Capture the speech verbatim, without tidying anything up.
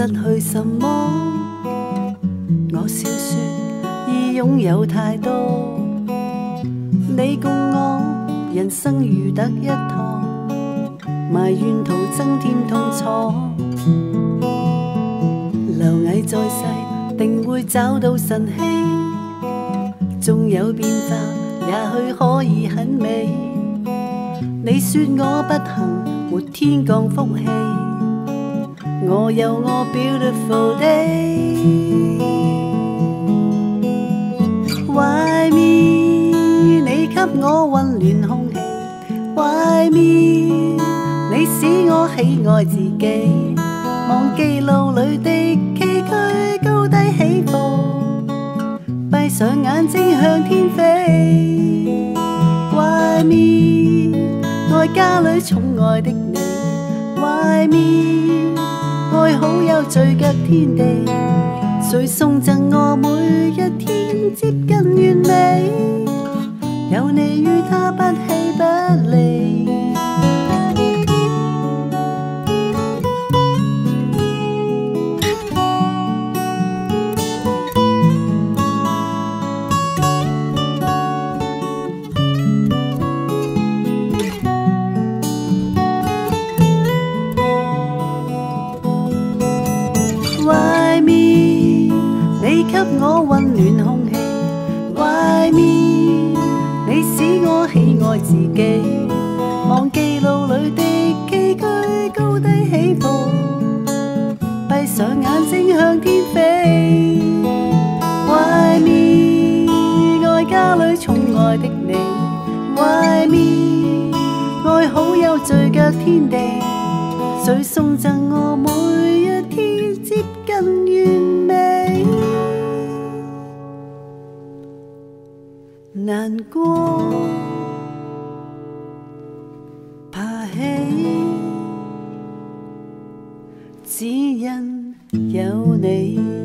失去什麼？我笑說已擁有太多，你共我人生如得一趟，埋怨徒增添痛楚。螻蟻在世，定會找到神氣，縱有變化，也許可以很美。你說我不幸，沒天降福氣，我有我 beautiful day。Why me？ 你給我溫暖空氣。Why me？ 你使我喜愛自己，忘記路裏的崎嶇高低起伏，閉上眼睛向天飛。Why me？ 愛家裏寵愛的你。Why me？ 愛好有聚腳天地，誰送贈我每一天接近完美？有你與他不棄不離。Why me？ 你給我溫暖空氣。Why me？ 你使我喜愛自己，忘記路裏的崎嶇高低起伏，閉上眼睛向天飛。Why me？ 愛家裏寵愛的你。Why me？ 愛好有聚腳天地，誰送贈我每一天接近完美？難過爬起，只因有你。